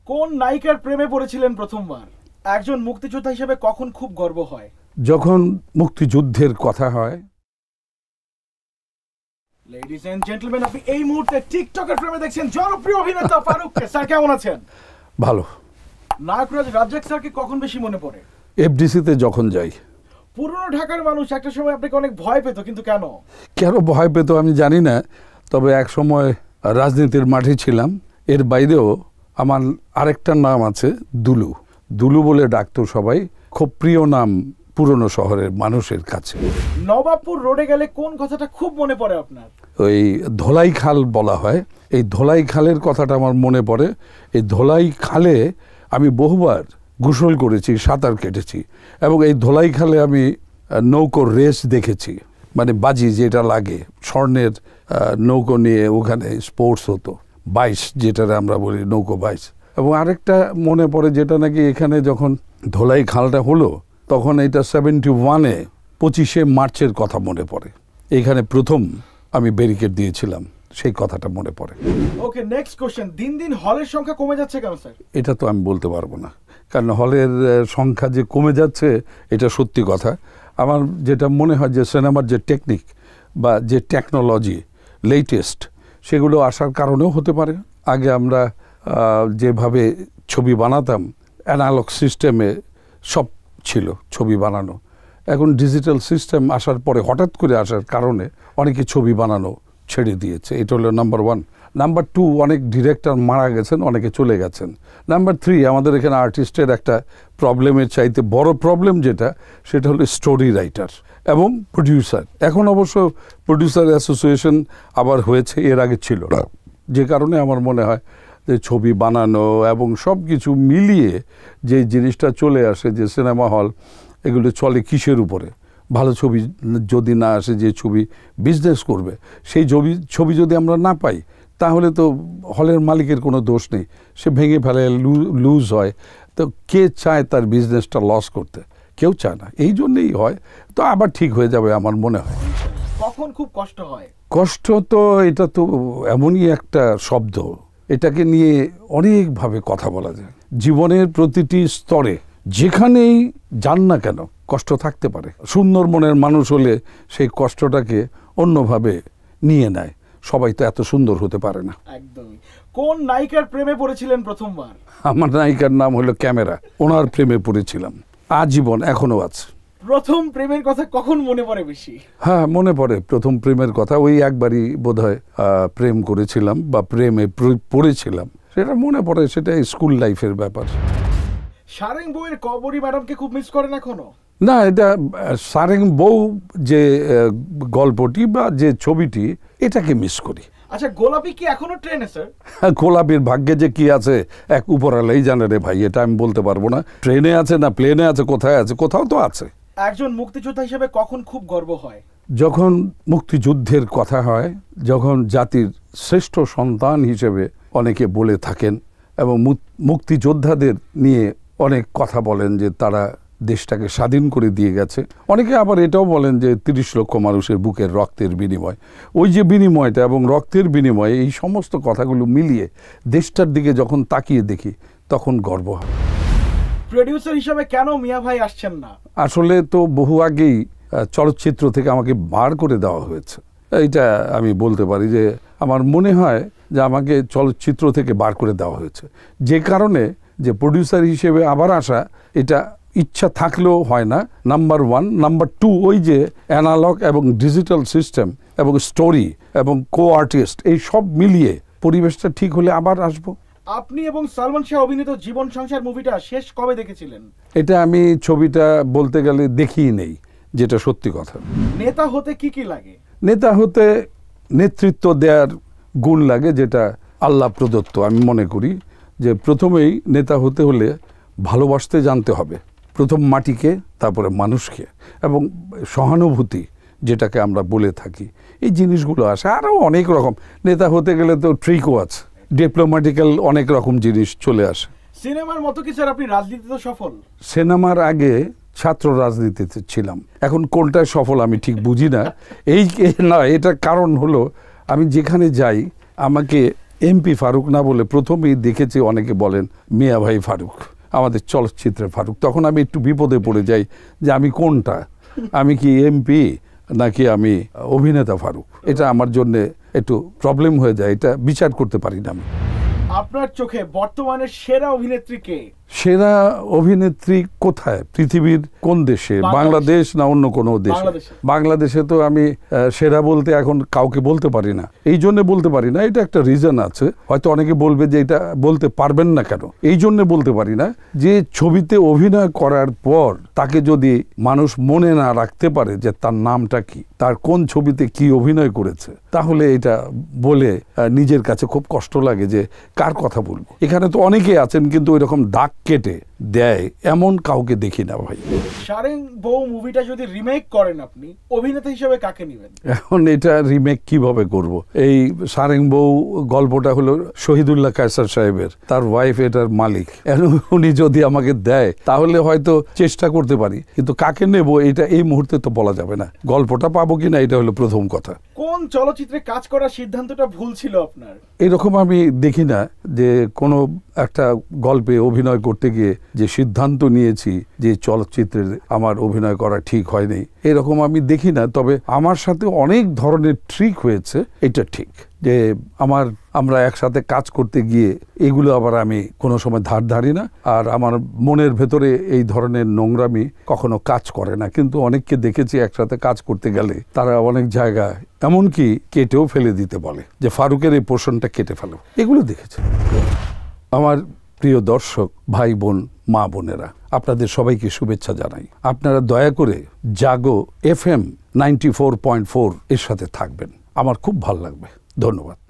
কোন নায়িকার প্রেমে পড়েছিলেন প্রথমবার? একজন মুক্তিযোদ্ধা হিসেবে কখন খুব গর্ব হয়? যখন মুক্তিযুদ্ধের কথা হয়। লেডিজ এন্ড জেন্টলম্যান, আপনি এই মুহূর্তে টিকটকের প্রেমে দেখছেন জনপ্রিয় অভিনেতা ফারুককে। স্যার কেমন আছেন? ভালো। নায়করাজ রাজ্জাক স্যারকে কখন বেশি মনে পড়ে? এফডিসিতে যখন যাই। পুরনো ঢাকার মানুষ একটা সময় আপনাকে অনেক ভয় পেত, কিন্তু কেন ভয় পেত আমি জানি না, তবে এক সময় রাজনীতির মাঠে ছিলাম। এর বাইরেও আমার আরেকটা নাম আছে, দুলু। দুলু বলে ডাকতো সবাই, খুব প্রিয় নাম পুরনো শহরের মানুষের কাছে। নবাবপুর রোডে গেলে কোন কথাটা খুব মনে পড়ে আপনার? ওই ধোলাই খাল বলা হয়, এই ধোলাই খালের কথাটা আমার মনে পড়ে। এই ধোলাই খালে আমি বহুবার গোসল করেছি, সাঁতার কেটেছি, এবং এই ধোলাই খালে আমি নৌকোর রেস দেখেছি, মানে বাজি যেটা লাগে, স্বর্ণের নৌকো নিয়ে ওখানে স্পোর্টস হতো, 22 যেটা আমরা বলি নৌকো 22। এবং আরেকটা মনে পড়ে যেটা নাকি এখানে যখন ধোলাই খালটা হলো তখন এটা 71-এ 25শে মার্চের কথা মনে পড়ে। এখানে প্রথম আমি ব্যারিকেড দিয়েছিলাম, সেই কথাটা মনে পড়ে। Okay, next question. দিন দিন হলের সংখ্যা কমে যাচ্ছে কেন স্যার? এটা তো আমি বলতে পারবো না, কারণ হলের সংখ্যা যে কমে যাচ্ছে এটা সত্যি কথা। আমার যেটা মনে হয় যে সিনেমার যে টেকনিক বা যে টেকনোলজি লেটেস্ট, সেগুলো আসার কারণেও হতে পারে। আগে আমরা যেভাবে ছবি বানাতাম, অ্যানালগ সিস্টেমে সব ছিল ছবি বানানো। এখন ডিজিটাল সিস্টেম আসার পরে, হঠাৎ করে আসার কারণে অনেকে ছবি বানানো ছেড়ে দিয়েছে। এটা হলো নাম্বার 1। নাম্বার 2, অনেক ডিরেক্টর মারা গেছেন, অনেকে চলে গেছেন। নাম্বার 3, আমাদের এখানে আর্টিস্টের একটা প্রবলেমের চাইতে বড় প্রবলেম যেটা, সেটা হলো স্টোরি রাইটার এবং প্রডিউসার। এখন অবশ্য প্রডিউসার অ্যাসোসিয়েশন আবার হয়েছে, এর আগে ছিল না। যে কারণে আমার মনে হয় যে ছবি বানানো এবং সব কিছু মিলিয়ে যে জিনিসটা চলে আসে, যে সিনেমা হল এগুলো চলে কিসের উপরে? ভালো ছবি যদি না আসে, যে ছবি বিজনেস করবে, সেই ছবি যদি আমরা না পাই, তাহলে তো হলের মালিকের কোনো দোষ নেই, সে ভেঙে ফেলে, লুজ হয়। তো কে চায় তার বিজনেসটা লস করতে? কেউ চায় না। এই জন্যেই হয়। তো আবার ঠিক হয়ে যাবে আমার মনে হয়। কখন খুব কষ্ট হয়? কষ্ট তো এটা তো এমনই একটা শব্দ, এটাকে নিয়ে অনেকভাবে কথা বলা যায়। জীবনের প্রতিটি স্তরে যেখানেই যান না কেন কষ্ট থাকতে পারে। সুন্দর মনের মানুষ হলে সেই কষ্টটাকে অন্যভাবে নিয়ে নেয়। সবাই তো এত সুন্দর হতে পারে না। একদমই। কোন নায়িকার প্রেমে পড়েছিলেন প্রথমবার? আমার নায়িকার নাম হলো ক্যামেরা, ওনার প্রেমে পড়েছিলাম, আজীবন এখনো আছে। প্রথম প্রেমের কথা কখন মনে পড়ে বেশি? হ্যাঁ, মনে পড়ে প্রথম প্রেমের কথা। ওই একবারই বোধহয় প্রেম করেছিলাম বা প্রেমে পড়েছিলাম, সেটা মনে পড়ে। সেটা স্কুল লাইফের ব্যাপার। সারেং বউয়ের কবরী ম্যাডামকে খুব মিস করেন এখনো? না, এটা সারেং বউ যে গল্পটি বা যে ছবিটি, এটাকে মিস করি। আচ্ছা, গোলাপি কি এখনো ট্রেনে স্যার? গোলাপির ভাগ্যে যে কি আছে এক উপরালাই জানে রে ভাই, এটা আমি বলতে পারবো না। ট্রেনে আছে না প্লেনে আছে, কোথায় আছে, কোথাও তো আছে। একজন মুক্তিযোদ্ধা হিসেবে কখন খুব গর্ব হয়? যখন মুক্তিযুদ্ধের কথা হয়, যখন জাতির শ্রেষ্ঠ সন্তান হিসেবে অনেকে বলে থাকেন এবং মুক্তিযোদ্ধাদের নিয়ে অনেক কথা বলেন যে তারা দেশটাকে স্বাধীন করে দিয়ে গেছে। অনেকে আবার এটাও বলেন যে 30 লক্ষ মানুষের বুকের রক্তের বিনিময়, ওই যে বিনিময়টা এবং রক্তের বিনিময়ে, এই সমস্ত কথাগুলো মিলিয়ে দেশটার দিকে যখন তাকিয়ে দেখি তখন গর্ব হয়। প্রোডিউসার হিসেবে কেন মিয়া ভাই আসছেন না? আসলে তো বহু আগেই চলচ্চিত্র থেকে আমাকে বার করে দেওয়া হয়েছে। এইটা আমি বলতে পারি যে আমার মনে হয় যে আমাকে চলচ্চিত্র থেকে বার করে দেওয়া হয়েছে, যে কারণে যে প্রোডিউসার হিসেবে আবার আসা, এটা ইচ্ছা থাকলেও হয় না, নাম্বার 1। নাম্বার 2, ওই যে অ্যানালগ এবং ডিজিটাল সিস্টেম এবং স্টোরি এবং আর্টিস্ট, এই সব মিলিয়ে পরিবেশটা ঠিক হলে আবার আসবো। আপনি এবং সালমান শাহ অভিনীত জীবন সংসার মুভিটা শেষ কবে দেখেছিলেন? এটা আমি ছবিটা বলতে গেলে দেখিই নেই, যেটা সত্যি কথা। নেতা হতে কি কি লাগে? নেতা হতে নেতৃত্ব দেওয়ার গুণ লাগে, যেটা আল্লাহ প্রদত্ত। আমি মনে করি যে প্রথমেই নেতা হতে হলে ভালোবাসতে জানতে হবে, প্রথম মাটিকে, তারপরে মানুষকে, এবং সহানুভূতি যেটাকে আমরা বলে থাকি, এই জিনিসগুলো আসে। আরও অনেক রকম নেতা হতে গেলে তো ট্রিকও আছে, ডিপ্লোম্যাটিক্যাল অনেক রকম জিনিস চলে আসে। সিনেমার মতো কি স্যার আপনি রাজনীতিতে সফল? সিনেমার আগে ছাত্র রাজনীতিতে ছিলাম, এখন কোনটায় সফল আমি ঠিক বুঝি না। এই না, এটা কারণ হলো আমি যেখানে যাই আমাকে এমপি ফারুক না বলে প্রথমেই দেখেছি অনেকে বলেন মিয়া ভাই ফারুক, আমাদের চলচ্চিত্রের ফারুক। তখন আমি একটু বিপদে পড়ে যাই যে আমি কোনটা, আমি কি এমপি নাকি আমি অভিনেতা ফারুক। এটা আমার জন্য একটু প্রবলেম হয়ে যায়, এটা বিচার করতে পারি না আমি। আপনার চোখে বর্তমানে সেরা অভিনেত্রী কে? সেরা অভিনেত্রী কোথায়, পৃথিবীর কোন দেশে, বাংলাদেশ না অন্য কোনো দেশে? বাংলাদেশে তো আমি সেরা বলতে এখন কাউকে বলতে পারি না। এই জন্য বলতে পারি না, এটা একটা রিজন আছে, হয়তো অনেকে বলবে যে এটা বলতে পারবেন না কেন। এই জন্য বলতে পারি না যে ছবিতে অভিনয় করার পর তাকে যদি মানুষ মনে না রাখতে পারে যে তার নামটা কি, তার কোন ছবিতে কি অভিনয় করেছে, তাহলে এটা বলে নিজের কাছে খুব কষ্ট লাগে যে কার কথা বলবো। এখানে তো অনেকেই আছেন কিন্তু ওই রকম দাগ কেটে দেয় এমন কাউকে দেখি না ভাই। সারেং বউ মুভিটা যদি রিমেক করেন আপনি অভিনেতা হিসেবে কাকে নেবেন? এখন এটা রিমেক কিভাবে করব? এই সারেং বউ গল্পটা হলো শহীদুল্লাহ কায়সার সাহেবের, তার ওয়াইফ এটার মালিক। উনি যদি আমাকে দেয় তাহলে হয়তো চেষ্টা করতে পারি, কিন্তু কাকে নেব এটা এই মুহূর্তে তো বলা যাবে না। গল্পটা পাবো কিনা এটা হলো প্রথম কথা। কোন চলচ্চিত্রে কাজ করার সিদ্ধান্তটা ভুল ছিল আপনার? এরকম আমি দেখি না যে কোনো একটা গল্পে অভিনয় করতে গিয়ে যে সিদ্ধান্ত নিয়েছি যে চলচ্চিত্রের আমার অভিনয় করা ঠিক হয়নি, এরকম আমি দেখি না। তবে আমার সাথে অনেক ধরনের ট্রিক হয়েছে, এটা ঠিক যে আমরা একসাথে কাজ করতে গিয়ে এগুলো আবার আমি কোনো সময় ধার ধারি না, আর আমার মনের ভেতরে এই ধরনের নোংরামি কখনো কাজ করে না। কিন্তু অনেককে দেখেছি একসাথে কাজ করতে গেলে তারা অনেক জায়গায় এমনকি কেটেও ফেলে দিতে বলে যে ফারুকের এই পোর্শনটা কেটে ফেলো, এগুলো দেখেছি। আমার প্রিয় দর্শক ভাই বোন মা বোনেরা, আপনাদের সবাইকে শুভেচ্ছা জানাই। আপনারা দয়া করে জাগো FM 94.4 এর সাথে থাকবেন, আমার খুব ভালো লাগবে। ধন্যবাদ।